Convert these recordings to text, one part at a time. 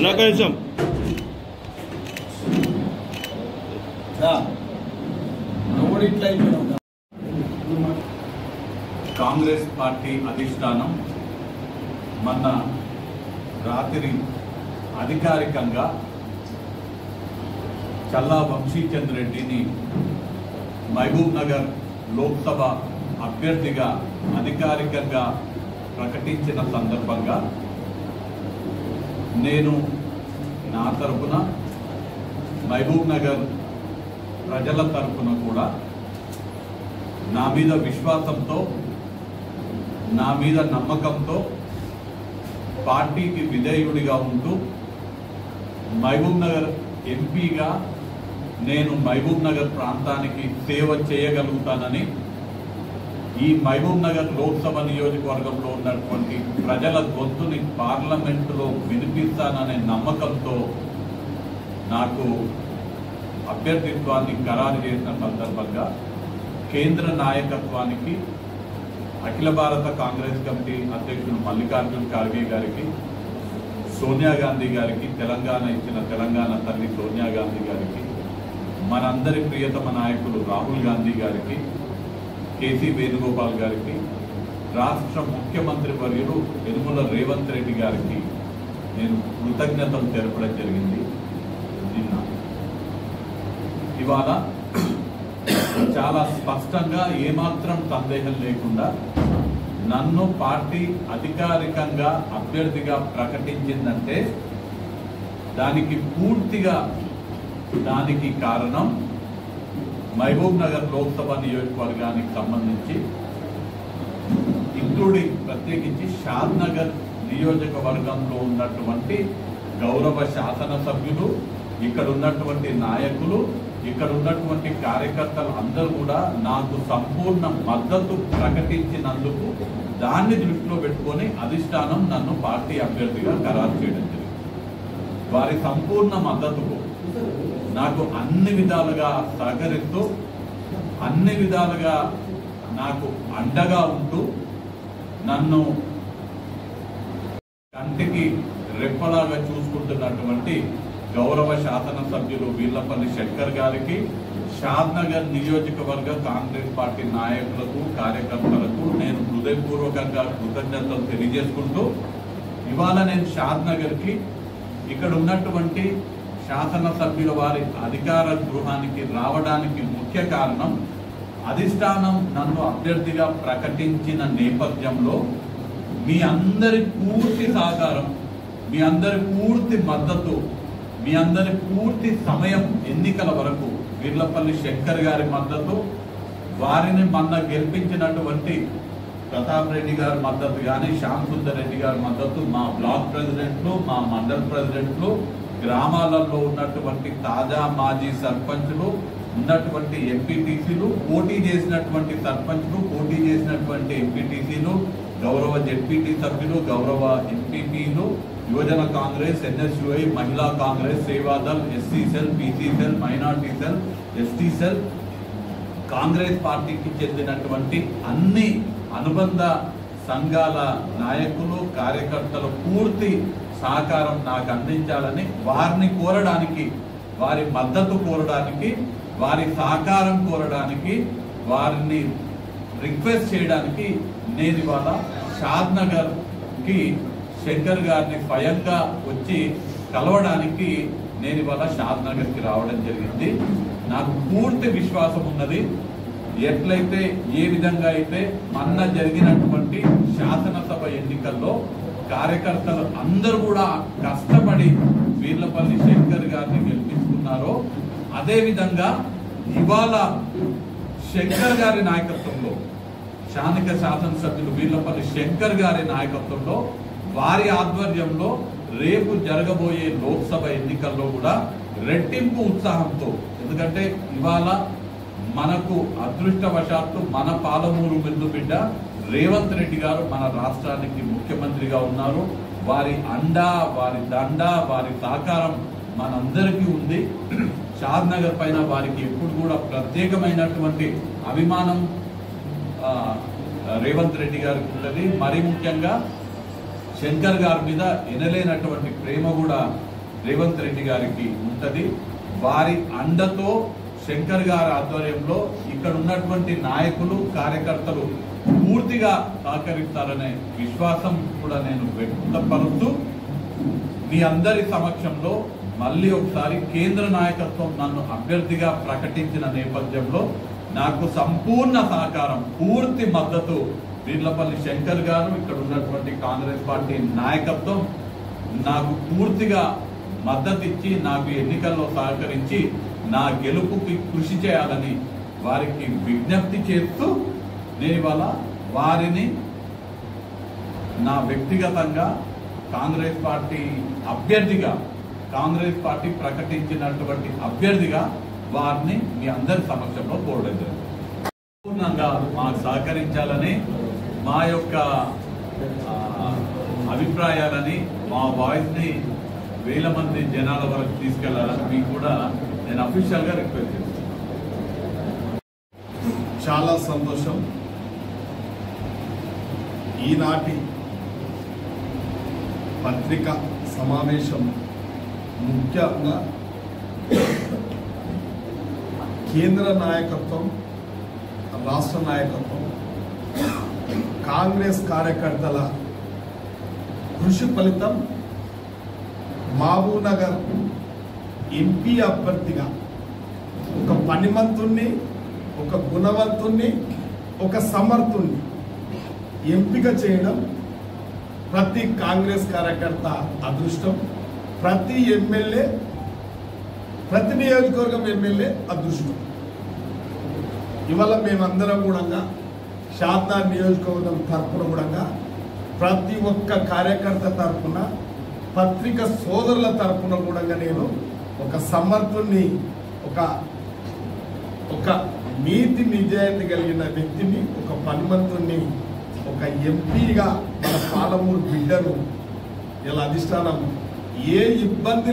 నిమిషం కాంగ్రెస్ పార్టీ అధిష్టానం మొన్న రాత్రి అధికారికంగా చల్లా వంశీచంద్ర రెడ్డిని మహబూబ్ నగర్ లోక్సభ అభ్యర్థిగా అధికారికంగా ప్రకటించిన సందర్భంగా నేను నా తరపున మహబూబ్ నగర్ ప్రజల తరపున కూడా నా మీద విశ్వాసంతో నా మీద నమ్మకంతో పార్టీకి విధేయుడిగా ఉంటూ మహబూబ్ నగర్ ఎంపీగా నేను మహబూబ్ నగర్ ప్రాంతానికి సేవ చేయగలుగుతానని ఈ మహబూబ్ నగర్ లోక్సభ నియోజకవర్గంలో ఉన్నటువంటి ప్రజల గొంతుని పార్లమెంటులో వినిపిస్తాననే నమ్మకంతో నాకు అభ్యర్థిత్వాన్ని ఖరారు చేసిన సందర్భంగా కేంద్ర నాయకత్వానికి అఖిల భారత కాంగ్రెస్ కమిటీ అధ్యక్షుడు మల్లికార్జున్ ఖార్గే గారికి, సోనియా గాంధీ గారికి, తెలంగాణ ఇచ్చిన తెలంగాణ తల్లి సోనియా గాంధీ గారికి, మనందరి ప్రియతమ నాయకులు రాహుల్ గాంధీ గారికి, కేసీ వేణుగోపాల్ గారికి, రాష్ట్ర ముఖ్యమంత్రి వర్యులు యనుమల రేవంత్ రెడ్డి గారికి నేను కృతజ్ఞతలు తెలపడం జరిగింది. నిన్న ఇవాళ చాలా స్పష్టంగా ఏమాత్రం సందేహం లేకుండా నన్ను పార్టీ అధికారికంగా అభ్యర్థిగా ప్రకటించిందంటే దానికి కారణం మహబూబ్ నగర్ లోక్సభ నియోజకవర్గానికి సంబంధించి ఇంక్లూడింగ్ ప్రత్యేకించి షాద్ నగర్ నియోజకవర్గంలో ఉన్నటువంటి గౌరవ శాసనసభ్యులు, ఇక్కడ ఉన్నటువంటి నాయకులు, ఇక్కడ ఉన్నటువంటి కార్యకర్తలు అందరూ కూడా నాకు సంపూర్ణ మద్దతు ప్రకటించినందుకు దాన్ని దృష్టిలో పెట్టుకొని అధిష్టానం నన్ను పార్టీ అభ్యర్థిగా ఖరారు చేయడం జరిగింది. వారి సంపూర్ణ మద్దతుకు నాకు అన్ని విధాలుగా సహకరిస్తూ అన్ని విధాలుగా నాకు అండగా ఉంటూ నన్ను కంటికి రెప్పలాగా చూసుకుంటున్నటువంటి గౌరవ శాసనసభ్యులు వీర్లపల్లి శంకర్ గారికి, షాద్ నగర్ నియోజకవర్గ కాంగ్రెస్ పార్టీ నాయకులకు, కార్యకర్తలకు నేను హృదయపూర్వకంగా కృతజ్ఞతలు తెలియజేసుకుంటూ ఇవాళ నేను షాద్ నగర్కి ఇక్కడ ఉన్నటువంటి శాసనసభ్యుల వారి అధికార గృహానికి రావడానికి ముఖ్య కారణం అధిష్టానం నన్ను అభ్యర్థిగా ప్రకటించిన నేపథ్యంలో మీ అందరి పూర్తి సహకారం, మీ అందరి పూర్తి మద్దతు, మీ అందరి పూర్తి సమయం ఎన్నికల వరకు వీర్లపల్లి శంకర్ గారి మద్దతు, వారిని మొన్న గెలిపించినటువంటి ప్రతాప్ రెడ్డి గారి మద్దతు కానీ, శ్యామ్ సుందర్ రెడ్డి గారి మద్దతు, మా బ్లాక్ ప్రెసిడెంట్లు, మా మండల్ ప్రెసిడెంట్లు, గ్రామాలలో ఉన్నటువంటి తాజా మాజీ సర్పంచ్లు, ఉన్నటువంటి ఎంపీటీసీలు, పోటీ చేసినటువంటి సర్పంచ్లు, పోటీ చేసినటువంటి ఎంపీటీసీలు, గౌరవ జెడ్పీటీ సభ్యులు, గౌరవ ఎంపీపీలు, యువజన కాంగ్రెస్, ఎన్ఎస్యుఐ, మహిళా Congress, Seva Dal, SC cell, BC cell, minority cell, ST cell, Congress పార్టీకి చెందినటువంటి అన్ని అనుబంధ సంఘాల నాయకులు, కార్యకర్తలు పూర్తి సహకారం నాకు అందించాలని, వారిని కోరడానికి, వారి మద్దతు కోరడానికి, వారి సహకారం కోరడానికి, వారిని రిక్వెస్ట్ చేయడానికి నేను ఇవాళ షాద్ నగర్కి శంకర్ గారిని స్వయంగా వచ్చి కలవడానికి నేను ఇవాళ షాద్ నగర్కి రావడం జరిగింది. నాకు పూర్తి విశ్వాసం ఉన్నది. ఎట్లయితే ఏ విధంగా అయితే మొన్న జరిగినటువంటి శాసనసభ ఎన్నికల్లో కార్యకర్తలు అందరూ కూడా కష్టపడి వీర్లపల్లి శంకర్ గారిని గెలిపించుకున్నారో అదేవిధంగా ఇవాళ శంకర్ గారి నాయకత్వంలో, స్థానిక శాసనసభ్యులు వీర్లపల్లి శంకర్ గారి నాయకత్వంలో, వారి ఆధ్వర్యంలో రేపు జరగబోయే లోక్సభ ఎన్నికల్లో కూడా రెట్టింపు ఉత్సాహంతో, ఎందుకంటే ఇవాళ మనకు అదృష్టవశాత్తు మన పాలమూరు బిందు బిడ్డ రేవంత్ రెడ్డి గారు మన రాష్ట్రానికి ముఖ్యమంత్రిగా ఉన్నారు. వారి అండా, వారి దండ, వారి సహకారం మనందరికీ ఉంది. షాద్ నగర్ పైన వారికి ఎప్పుడు కూడా ప్రత్యేకమైనటువంటి అభిమానం రేవంత్ రెడ్డి గారికి ఉన్నది. మరీ ముఖ్యంగా శంకర్ గారి మీద ఎనలేనటువంటి ప్రేమ కూడా రేవంత్ రెడ్డి గారికి ఉంటది. వారి అండతో శంకర్ గారి ఆధ్వర్యంలో ఇక్కడ ఉన్నటువంటి నాయకులు కార్యకర్తలు పూర్తిగా సహకరిస్తారనే విశ్వాసం కూడా నేను వ్యక్తపరుస్తూ మీ అందరి సమక్షంలో మళ్ళీ ఒకసారి కేంద్ర నాయకత్వం నన్ను అభ్యర్థిగా ప్రకటించిన నేపథ్యంలో నాకు సంపూర్ణ సహకారం, పూర్తి మద్దతు వీర్లపల్లి శంకర్ గారు, ఇక్కడ ఉన్నటువంటి కాంగ్రెస్ పార్టీ నాయకత్వం నాకు పూర్తిగా మద్దతు ఇచ్చి నాకు ఎన్నికల్లో సహకరించి నా గెలుపుకి కృషి చేయాలని వారికి విజ్ఞప్తి చేస్తూ నేను ఇవాళ వారిని నా వ్యక్తిగతంగా కాంగ్రెస్ పార్టీ అభ్యర్థిగా, కాంగ్రెస్ పార్టీ ప్రకటించినటువంటి అభ్యర్థిగా వారిని మీ అందరి సమక్షంలో కోరడం జరిగింది. పూర్ణంగా మాకు సహకరించాలని, మా యొక్క అభిప్రాయాలని, మా వాయిస్ని వేల మంది జనాల వరకు తీసుకెళ్లాలని మీకు కూడా నేను అఫీషియల్గా రిక్వెస్ట్ చేస్తున్నాను. చాలా సంతోషం. ఈనాటి పత్రిక సమావేశం ముఖ్యంగా కేంద్ర నాయకత్వం, రాష్ట్ర నాయకత్వం, కాంగ్రెస్ కార్యకర్తల కృషి ఫలితం మహబూబ్నగర్ ఎంపీ అభ్యర్థిగా ఒక పనిమంతుణ్ణి, ఒక గుణవంతుణ్ణి, ఒక సమర్థుణ్ణి ఎంపిక చేయడం ప్రతి కాంగ్రెస్ కార్యకర్త అదృష్టం, ప్రతి ఎమ్మెల్యే, ప్రతి నియోజకవర్గం ఎమ్మెల్యే అదృష్టం. ఇవాళ మేమందరం కూడా షాద్నగర్ నియోజకవర్గం తరఫున కూడా ప్రతి ఒక్క కార్యకర్త తరఫున, పత్రిక సోదరుల తరఫున కూడా నేను ఒక సమర్థుణ్ణి, ఒక నీతి నిజాయితీ కలిగిన వ్యక్తిని, ఒక పనిమంతుణ్ణి, ఒక ఎంపీగా మన పాలమూరు బిడ్డను ఇలా అధిష్టానం ఏ ఇబ్బంది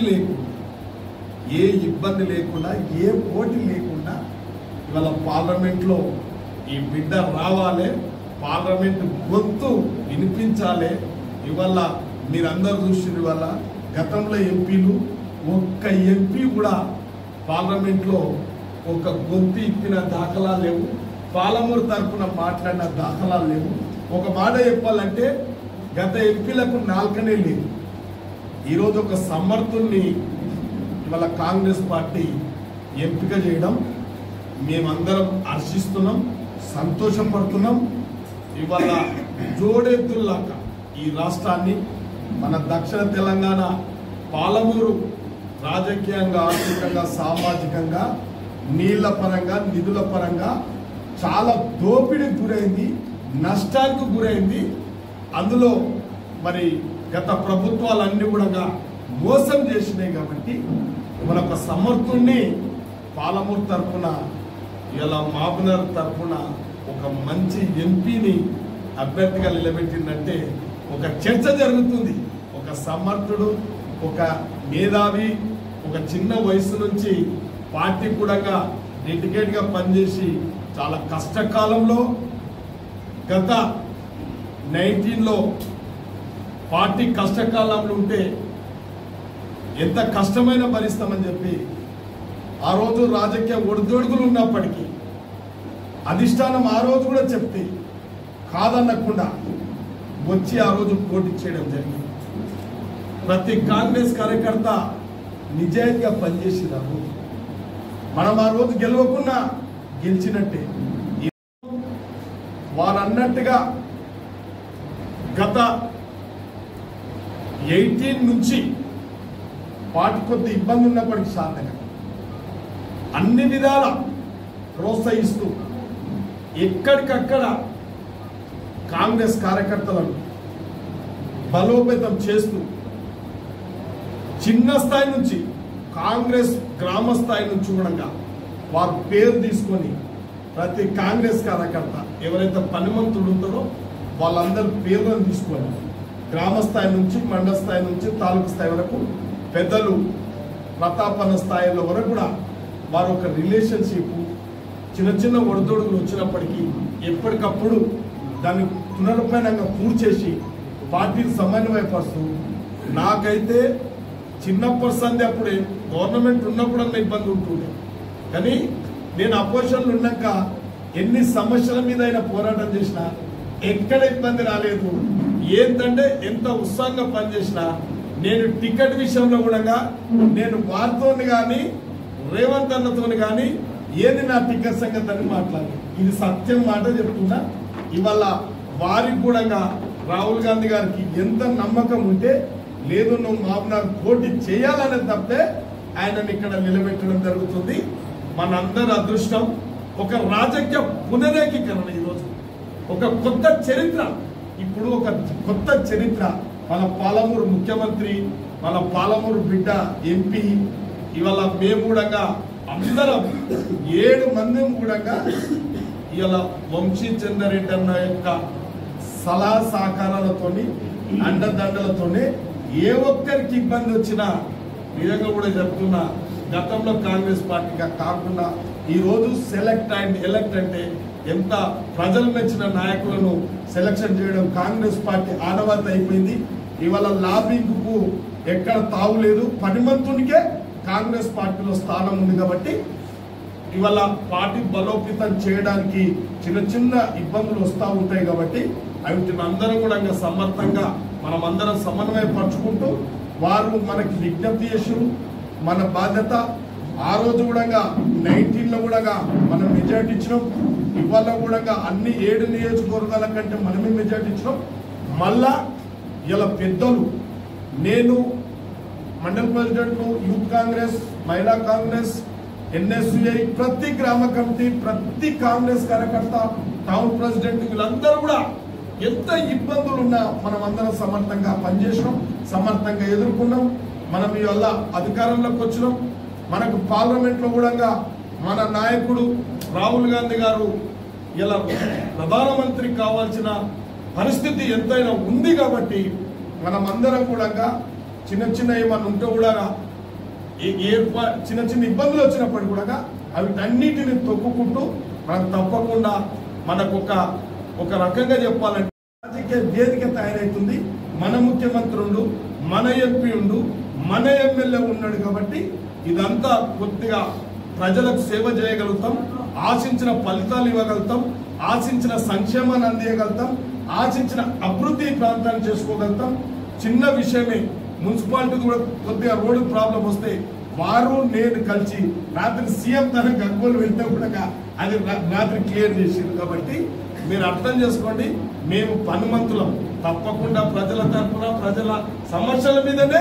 లేకుండా ఏ పోటీ లేకుండా ఇవాళ పార్లమెంట్లో ఈ బిడ్డ రావాలి, పార్లమెంట్ గొంతు వినిపించాలి. ఇవాళ మీరందరూ చూసిన వల్ల గతంలో ఎంపీలు ఒక్క ఎంపీ కూడా పార్లమెంట్లో ఒక గొంతు ఇప్పిన దాఖలాలు లేవు, పాలమూరు తరఫున మాట్లాడిన దాఖలాలు లేవు. ఒక మాట చెప్పాలంటే గత ఎంపీలకు నాల్కనే లేదు. ఈరోజు ఒక సమర్థుల్ని ఇవాళ కాంగ్రెస్ పార్టీ ఎంపిక చేయడం మేమందరం హర్షిస్తున్నాం, సంతోషపడుతున్నాం. ఇవాళ జోడెద్దుల్లాగా ఈ రాష్ట్రాన్ని, మన దక్షిణ తెలంగాణ పాలమూరు రాజకీయంగా, ఆర్థికంగా, సామాజికంగా, నీళ్ల పరంగా, నిధుల పరంగా చాలా దోపిడీకి గురైంది, నష్టానికి గురైంది. అందులో మరి గత ప్రభుత్వాలన్నీ కూడా మోసం చేసినాయి. కాబట్టి మన ఒక సమర్థుణ్ణి పాలమూరు తరఫున, ఇలా మహబూబ్నగర్ తరఫున ఒక మంచి ఎంపీని అభ్యర్థిగా నిలబెట్టిందంటే ఒక చర్చ జరుగుతుంది. ఒక సమర్థుడు, ఒక మేధావి, ఒక చిన్న వయసు నుంచి పార్టీ కూడా డెడికేట్గా పనిచేసి చాలా కష్టకాలంలో గత 19లో పార్టీ కష్టకాలంలో ఉంటే ఎంత కష్టమైన భరిస్తామని చెప్పి ఆ రోజు రాజకీయ ఒడిదొడుగులు ఉన్నప్పటికీ అధిష్టానం ఆ రోజు కూడా చెప్తే కాదనకుండా వచ్చి ఆ రోజు పోటీ చేయడం జరిగింది. ప్రతి కాంగ్రెస్ కార్యకర్త నిజాయితీగా పనిచేసినారు. మనం ఆ రోజు గెలవకుండా గెలిచినట్టే. వారన్నట్టుగా గత 18 నుంచి పార్టీ కొద్ది ఇబ్బంది ఉన్నప్పటికీ శాంతంగా అన్ని విధాల ప్రోత్సహిస్తూ ఎక్కడికక్కడ కాంగ్రెస్ కార్యకర్తలను బలోపేతం చేస్తూ చిన్న స్థాయి నుంచి కాంగ్రెస్ గ్రామ స్థాయి నుంచి కూడా వారు పేరు తీసుకొని ప్రతి కాంగ్రెస్ కార్యకర్త ఎవరైతే పనిమంతుడు ఉంటారో వాళ్ళందరూ పేర్లను తీసుకొని గ్రామ స్థాయి నుంచి, మండల స్థాయి నుంచి, తాలూకు స్థాయి వరకు పెద్దలు ప్రతాపన స్థాయిలో వరకు కూడా వారు ఒక రిలేషన్షిప్, చిన్న చిన్న ఒడిదొడుగులు వచ్చినప్పటికీ ఎప్పటికప్పుడు దాన్ని పునరుపేనంగా పూర్తి చేసి పార్టీని సమన్వయపరుస్తూ నాకైతే చిన్నప్పటి సంది అప్పుడే గవర్నమెంట్ ఉన్నప్పుడన్నా ఇబ్బంది ఉంటుండే, కానీ నేను అపోజిషన్లో ఉన్నాక ఎన్ని సమస్యల మీద అయినా పోరాటం చేసినా ఎక్కడ ఇబ్బంది రాలేదు. ఏంటంటే ఎంత ఉత్సాహంగా పనిచేసినా నేను టికెట్ విషయంలో కూడా నేను వారితో కానీ రేవంత్ అన్నతో కానీ ఏది నా టికెట్ సంగతి అని మాట్లాడాలి. ఇది సత్యం మాట చెప్తున్నా. ఇవాళ వారికి కూడా రాహుల్ గాంధీ గారికి ఎంత నమ్మకం ఉంటే లేదు నువ్వు మహబూబ్నగర్ పోటీ చేయాలనే తప్పే ఆయనని ఇక్కడ నిలబెట్టడం జరుగుతుంది. మనందరి అదృష్టం ఒక రాజకీయ పునరేకీకరణ, ఈరోజు ఒక కొత్త చరిత్ర, ఇప్పుడు ఒక కొత్త చరిత్ర. మన పాలమూరు ముఖ్యమంత్రి, మన పాలమూరు బిడ్డ ఎంపీ, ఇవాళ మేము కూడా అందరం 7 మంది కూడా ఇవాళ వంశీ చంద్రారెడ్డి అన్న యొక్క సలహా సహకారాలతోని అండదండలతోనే ఏ ఒక్కరికి ఇబ్బంది వచ్చినా నిజంగా కూడా చెప్తున్నా, గతంలో కాంగ్రెస్ పార్టీగా కాకుండా ఈరోజు సెలెక్ట్ అండ్ ఎలెక్ట్ అంటే ఎంత ప్రజలు మెచ్చిన నాయకులను సెలక్షన్ చేయడం కాంగ్రెస్ పార్టీ ఆనవాయితీ అయిపోయింది. ఇవాళ లాబింగ్ కు ఎక్కడ తావులేదు. 10 మందికే కాంగ్రెస్ పార్టీలో స్థానం ఉంది కాబట్టి ఇవాళ పార్టీ బలోపేతం చేయడానికి చిన్న చిన్న ఇబ్బందులు వస్తూ ఉంటాయి కాబట్టి వీటిని అందరం కూడా సమర్థంగా మనమందరం సమన్వయపరుచుకుంటూ వారు మనకి విజ్ఞప్తి చేసి మన బాధ్యత. ఆ రోజు కూడా 19లో కూడా మనం మెజార్టీ ఇచ్చినాం. ఇవాళ కూడా అన్ని 7 నియోజకవర్గాల కంటే మనమే మెజార్టీ ఇచ్చినాం. మళ్ళా ఇలా పెద్దలు, నేను మండల ప్రెసిడెంట్, యూత్ కాంగ్రెస్, మహిళా కాంగ్రెస్, ఎన్ఎస్యుఐ, ప్రతి గ్రామ కమిటీ, ప్రతి కాంగ్రెస్ కార్యకర్త, టౌన్ ప్రెసిడెంట్, వీళ్ళందరూ కూడా ఎంత ఇబ్బందులు ఉన్నా మనం అందరం సమర్థంగా పనిచేసినాం, సమర్థంగా ఎదుర్కొన్నాం. మనం ఇవాళ అధికారంలోకి వచ్చినాం. మనకు పార్లమెంట్ లో కూడా మన నాయకుడు రాహుల్ గాంధీ గారు ఇలా ప్రధానమంత్రి కావాల్సిన పరిస్థితి ఎంతైనా ఉంది కాబట్టి మనం అందరం కూడా చిన్న చిన్న ఏమన్నా ఉంటే కూడా చిన్న చిన్న ఇబ్బందులు వచ్చినప్పుడు కూడా అన్నిటిని తొక్కుకుంటూ మనం తప్పకుండా మనకు ఒక రకంగా చెప్పాలంటే రాజకీయ వేదిక తయారైతుంది. మన ముఖ్యమంత్రి ఉండు, మన ఎంపీ ఉండు, మన ఎమ్మెల్యే ఉన్నాడు కాబట్టి ఇదంతా కొద్దిగా ప్రజలకు సేవ చేయగలుగుతాం, ఆశించిన ఫలితాలు ఇవ్వగలుగుతాం, ఆశించిన సంక్షేమాన్ని అందియగలుగుతాం, ఆశించిన అభివృద్ధి ప్రాంతాన్ని చేసుకోగలుగుతాం. చిన్న విషయమే, మున్సిపాలిటీ కూడా కొద్దిగా రోడ్డు ప్రాబ్లం వస్తే వారు నేను కలిసి రాత్రి సీఎం తన గగ్గోలు వెళ్తే కూడా అది రాత్రి క్లియర్ చేసింది. కాబట్టి మీరు అర్థం చేసుకోండి, మేము పనిమంతులం. తప్పకుండా ప్రజల తరఫున ప్రజల సమస్యల మీదనే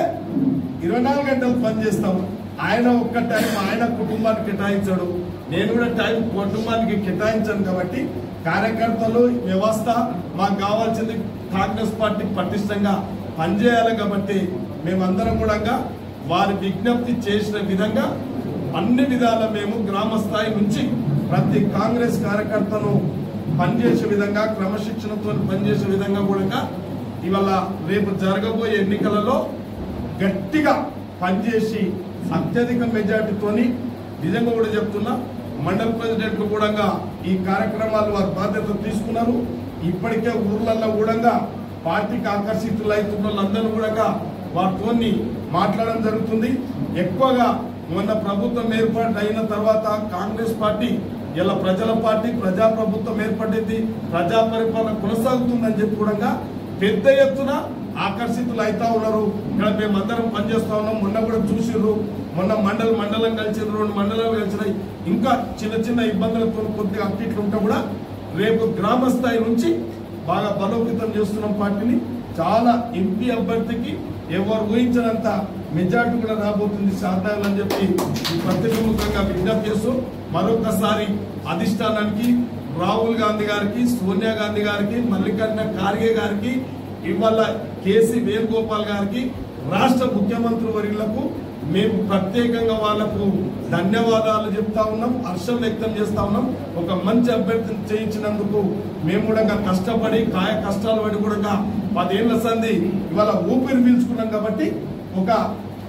24 గంటలు పనిచేస్తాము. ఆయన ఒక్క టైం ఆయన కుటుంబానికి కేటాయించాడు, నేను కూడా టైం కుటుంబానికి కేటాయించాను. కాబట్టి కార్యకర్తలు, వ్యవస్థ మాకు కావాల్సింది కాంగ్రెస్ పార్టీ పటిష్టంగా పనిచేయాలి. కాబట్టి మేమందరం కూడా వారి విజ్ఞప్తి చేసిన విధంగా అన్ని విధాల మేము గ్రామ స్థాయి నుంచి ప్రతి కాంగ్రెస్ కార్యకర్తను పనిచేసే విధంగా, క్రమశిక్షణతో పనిచేసే విధంగా కూడా ఇవాళ రేపు జరగబోయే ఎన్నికలలో గట్టిగా పనిచేసి అత్యధిక మెజార్టీతోని నిజంగా కూడా చెప్తున్నా, మండల ప్రెసిడెంట్లు కూడా ఈ కార్యక్రమాలు వారి బాధ్యత తీసుకున్నారు. ఇప్పటికే ఊర్లలో కూడా పార్టీకి ఆకర్షితులు అవుతున్న వాళ్ళందరూ కూడా వారితో మాట్లాడడం జరుగుతుంది. ఎక్కువగా మొన్న ప్రభుత్వం ఏర్పాటు అయిన తర్వాత కాంగ్రెస్ పార్టీ ఇలా ప్రజల పార్టీ, ప్రజాప్రభుత్వం ఏర్పడింది, ప్రజా పరిపాలన కొనసాగుతుందని చెప్పి కూడా పెద్ద ఎత్తున ఆకర్షితులు అవుతా ఉన్నారు. ఇక్కడ మేమందరం పనిచేస్తా ఉన్నాం. మొన్న కూడా చూసిర్రు, మొన్న మండలం కలిసిర్రు, 2 మండలాలు కలిసినాయి. ఇంకా చిన్న చిన్న ఇబ్బందులతో కొద్దిగా అట్టిట్లు ఉంటే కూడా రేపు గ్రామ స్థాయి నుంచి బాగా బలోపేతం చేస్తున్నాం పార్టీని. చాలా ఎంపీ అభ్యర్థికి ఎవరు ఊహించినంత మెజార్టీ కూడా రాబోతుంది సాధారణ అని చెప్పి ప్రతిముఖంగా విజ్ఞప్తి చేస్తూ మరొకసారి అధిష్టానానికి, రాహుల్ గాంధీ గారికి, సోనియా గాంధీ గారికి, మల్లికార్జున ఖార్గే గారికి, ఇవాళ కేసీ వేణుగోపాల్ గారికి, రాష్ట్ర ముఖ్యమంత్రి వర్యులకు మేము ప్రత్యేకంగా వాళ్లకు ధన్యవాదాలు చెప్తా ఉన్నాం, హర్షం వ్యక్తం చేస్తా ఉన్నాం. ఒక మంచి అభ్యర్థిని చేయించినందుకు మేము కూడా కష్టపడి కాయ కష్టాలు పడి కూడా 10 ఏళ్ల సంది ఇవాళ ఊపిరి పీల్చుకున్నాం. కాబట్టి ఒక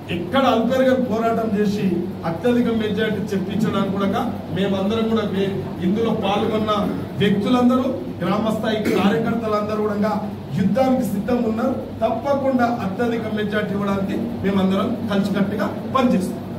ఎక్కడ అల్పేరుగా పోరాటం చేసి అత్యధిక మెజారిటీ చెప్పించడానికి కూడా మేమందరం కూడా ఇందులో పాల్గొన్న వ్యక్తులందరూ గ్రామస్థాయి కార్యకర్తలందరూ కూడా యుద్ధానికి సిద్ధంగా ఉన్నారు. తప్పకుండా అత్యధిక మెజారిటీ ఇవ్వడానికి మేమందరం కలిసికట్టుగా పనిచేస్తాం.